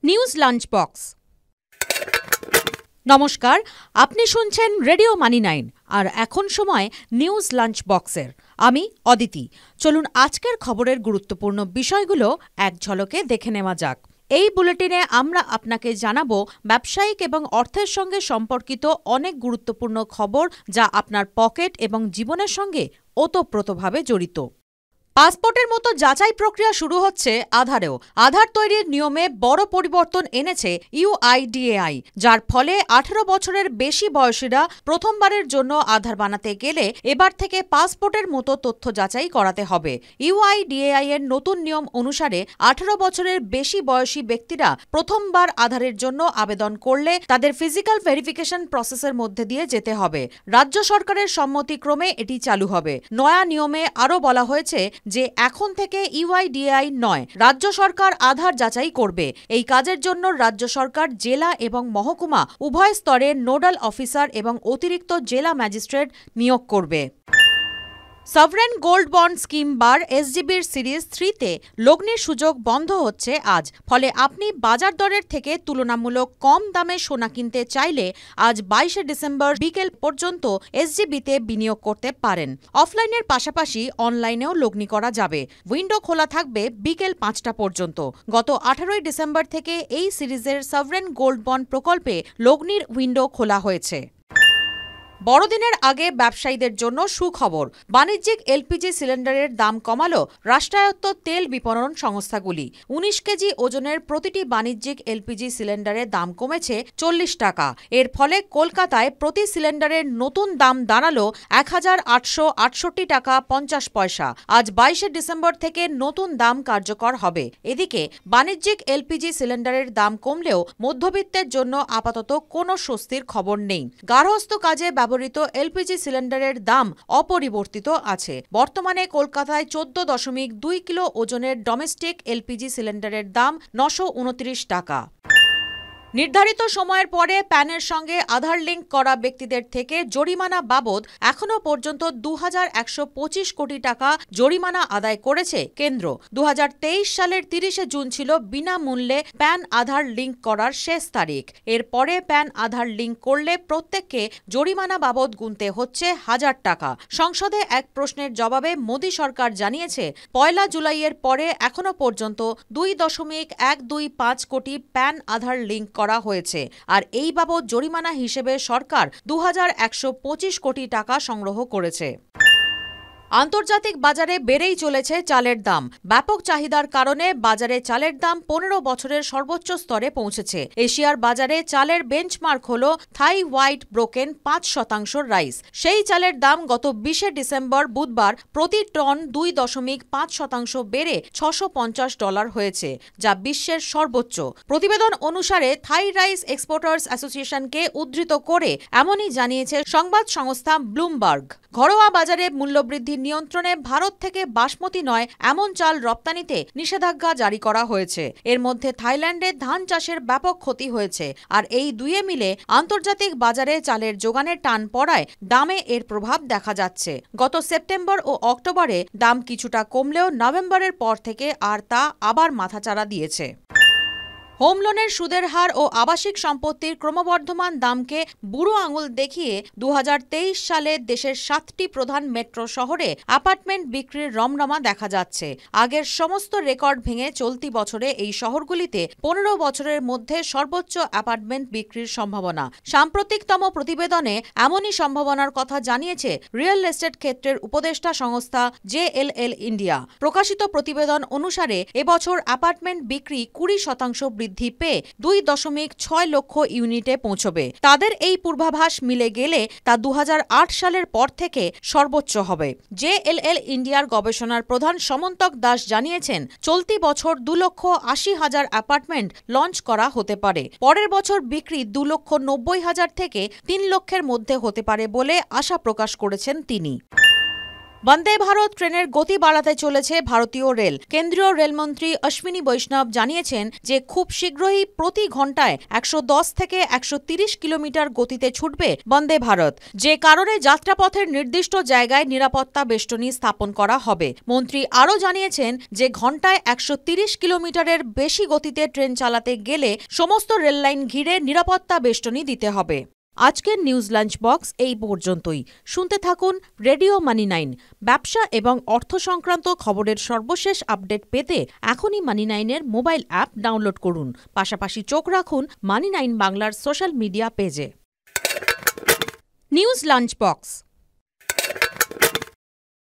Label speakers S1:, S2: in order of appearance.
S1: News lunch box. নমস্কার, আপনি শুনছেন রেডিও মানি 9 আর এখন সময় নিউজ লাঞ্চ বক্সের। আমি অদিতি। চলুন আজকের খবরের গুরুত্বপূর্ণ বিষয়গুলো এক ঝলকে দেখে নেওয়া যাক। এই বুলেটিনে আমরা আপনাকে জানাবো ব্যবসায়িক এবং অর্থের সঙ্গে সম্পর্কিত অনেক গুরুত্বপূর্ণ খবর যা আপনার পকেট এবং জীবনের সঙ্গে ওতপ্রোতভাবে জড়িত। পাসপোর্টের মতো যাচাই প্রক্রিয়া শুরু হচ্ছে আধারেও। আধার তৈরির নিয়মে বড় পরিবর্তন এনেছে ইউআইডিএআই, যার ফলে 18 বছরের বেশি বয়সীরা প্রথমবারের জন্য আধার বানাতে গেলে এবার থেকে পাসপোর্টের মতো তথ্য যাচাই করাতে হবে। ইউআইডিএআই এর নতুন নিয়ম অনুসারে 18 বছরের বেশি বয়সী ব্যক্তিরা প্রথমবার আধারের জন্য আবেদন করলে তাদের ফিজিক্যাল ভেরিফিকেশন প্রসেসের মধ্যে দিয়ে যেতে হবে। রাজ্য সরকারের সম্মতিক্রমে এটি চালু হবে। নয়া নিয়মে আরও বলা হয়েছে যে এখন থেকে ইউআইডিএআই নয়, রাজ্য সরকার আধার যাচাই করবে। এই কাজের জন্য রাজ্য সরকার জেলা এবং মহকুমা উভয় স্তরে নোডাল অফিসার এবং অতিরিক্ত জেলা ম্যাজিস্ট্রেট নিয়োগ করবে। সভরেন গোল্ড বন্ড স্কিম বার এসজিবির সিরিজ 3-তে লগ্নির সুযোগ বন্ধ হচ্ছে আজ। ফলে আপনি বাজার দরের থেকে তুলনামূলক কম দামে সোনা কিনতে চাইলে আজ 22শে ডিসেম্বর বিকেল পর্যন্ত এসজিবিতে বিনিয়োগ করতে পারেন। অফলাইনের পাশাপাশি অনলাইনেও লগ্নি করা যাবে। উইন্ডো খোলা থাকবে বিকেল 5টা পর্যন্ত। গত 18ই ডিসেম্বর থেকে এই সিরিজের সভরেন গোল্ড বন্ড প্রকল্পে লগ্নির উইন্ডো খোলা হয়েছে। বড়দিনের আগে ব্যবসায়ীদের জন্য সুখবর। বাণিজ্যিক এলপিজি সিলিন্ডারের দাম কমালো রাষ্ট্রায়ত্ত তেল বিপণন সংস্থাগুলি। 19 কেজি ওজনের প্রতিটি বাণিজ্যিক এলপিজি সিলিন্ডারের দাম কমেছে 40 টাকা। এর ফলে কলকাতায় প্রতি সিলিন্ডারের নতুন দাম দাঁড়ালো 1868 টাকা 50 পয়সা। আজ 22শে ডিসেম্বর থেকে নতুন দাম কার্যকর হবে। এদিকে বাণিজ্যিক এলপিজি সিলিন্ডারের দাম কমলেও মধ্যবিত্তের জন্য আপাতত কোনো স্বস্তির খবর নেই। গার্হস্থ্য কাজে ব্যবহৃত এলপিজি সিলিন্ডারের দাম অপরিবর্তিত আছে। বর্তমানে কলকাতায় 14.2 কিলো ওজনের ডোমেস্টিক এলপিজি সিলিন্ডারের দাম 929 টাকা। নির্ধারিত সময়ের পরে প্যানের সঙ্গে আধার লিঙ্ক করা ব্যক্তিদের থেকে জরিমানা বাবদ এখনও পর্যন্ত 2125 কোটি টাকা জরিমানা আদায় করেছে কেন্দ্র। 2023 সালের 30শে জুন ছিল বিনামূল্যে প্যান আধার লিঙ্ক করার শেষ তারিখ। এরপরে প্যান আধার লিঙ্ক করলে প্রত্যেককে জরিমানা বাবদ গুনতে হচ্ছে 1000 টাকা। সংসদে এক প্রশ্নের জবাবে মোদী সরকার জানিয়েছে 1 জুলাইয়ের পরে এখনও পর্যন্ত 2.125 কোটি প্যান আধার লিঙ্ক করা হয়েছে। আর এই বাবদ জরিমানা হিসেবে সরকার 2125 কোটি টাকা সংগ্রহ করেছে। আন্তর্জাতিক বাজারে বেড়েই চলেছে চালের দাম। ব্যাপক চাহিদার কারণে বাজারে চালের দাম 15 বছরের সর্বোচ্চ স্তরে পৌঁছেছে। এশিয়ার বাজারে চালের বেঞ্চমার্ক হল থাই হোয়াইট ব্রোকেন 5% রাইস। সেই চালের দাম গত 20শে ডিসেম্বর বুধবার প্রতি টন 2.5% বেড়ে $650 হয়েছে, যা বিশ্বের সর্বোচ্চ। প্রতিবেদন অনুসারে থাই রাইস এক্সপোর্টার্স অ্যাসোসিয়েশনকে উদ্ধৃত করে এমনই জানিয়েছে সংবাদ সংস্থা ব্লুমবার্গ। ঘরোয়া বাজারে মূল্যবৃদ্ধি নিয়ন্ত্রণে ভারত থেকে বাসমতি নয় এমন চাল রপ্তানিতে নিষেধাজ্ঞা জারি করা হয়েছে। এর মধ্যে থাইল্যান্ডে ধান চাষের ব্যাপক ক্ষতি হয়েছে। আর এই দুয়ে মিলে আন্তর্জাতিক বাজারে চালের যোগানের টান পড়ায় দামে এর প্রভাব দেখা যাচ্ছে। গত সেপ্টেম্বর ও অক্টোবরে দাম কিছুটা কমলেও নভেম্বরের পর থেকে আর তা আবার মাথাচাড়া দিয়েছে। হোম লোনের সুদের হার ও আবাসিক সম্পত্তির ক্রমবর্ধমান দামকে বুড়ো আঙুল দেখিয়ে 2023 সালে দেশের 7টি প্রধান মেট্রো শহরে অ্যাপার্টমেন্ট বিক্রির রমরমা দেখা যাচ্ছে। আগের সমস্ত রেকর্ড ভেঙে চলতি বছরে এই শহরগুলিতে 15 বছরের মধ্যে সর্বোচ্চ অ্যাপার্টমেন্ট বিক্রির সম্ভাবনা। সাম্প্রতিকতম প্রতিবেদনে এমনই সম্ভাবনার কথা জানিয়েছে রিয়েল এস্টেট ক্ষেত্রের উপদেষ্টা সংস্থা JLL ইন্ডিয়া। প্রকাশিত প্রতিবেদন অনুসারে এবছর অ্যাপার্টমেন্ট বিক্রি 20% বৃদ্ধি পেয়ে 2.6 লক্ষ ইউনিটে পৌঁছবে। তাদের এই পূর্বাভাস মিলে গেলে তা 2008 সালের পর থেকে সর্বোচ্চ হবে। JLL ইন্ডিয়ার গবেষণার প্রধান সমন্তক দাস জানিয়েছেন চলতি বছর 2,80,000 অ্যাপার্টমেন্ট লঞ্চ করা হতে পারে। পরের বছর বিক্রি 2,90,000 থেকে 3 লক্ষের মধ্যে হতে পারে বলে আশা প্রকাশ করেছেন তিনি। বন্দে ভারত ট্রেনের গতি বাড়াতে চলেছে ভারতীয় রেল। কেন্দ্রীয় রেলমন্ত্রী অশ্বিনী বৈষ্ণব জানিয়েছেন যে খুব শীঘ্রই প্রতি ঘন্টায় 110 থেকে 130 কিলোমিটার গতিতে ছুটবে বন্দে ভারত, যে কারণে যাত্রাপথের নির্দিষ্ট জায়গায় নিরাপত্তা বেষ্টনী স্থাপন করা হবে। মন্ত্রী আরও জানিয়েছেন যে ঘন্টায় 130 কিলোমিটারের বেশি গতিতে ট্রেন চালাতে গেলে সমস্ত রেললাইন ঘিরে নিরাপত্তা বেষ্টনী দিতে হবে। আজকের নিউজ লাঞ্চ বক্স এই পর্যন্তই। শুনতে থাকুন রেডিও মানি 9। ব্যবসা এবং অর্থ সংক্রান্ত খবরের সর্বশেষ আপডেট পেতে এখনই মানি 9-এর মোবাইল অ্যাপ ডাউনলোড করুন। পাশাপাশি চোখ রাখুন মানি 9 বাংলার সোশ্যাল মিডিয়া পেজে। News lunch box.